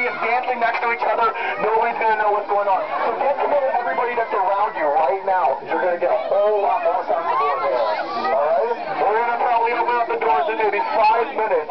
everybody is dancing next to each other, nobody's going to know what's going on. So get to know everybody that's around you right now, because you're going to get a whole lot more sense of it. Alright? We're going to probably open up the doors in maybe 5 minutes.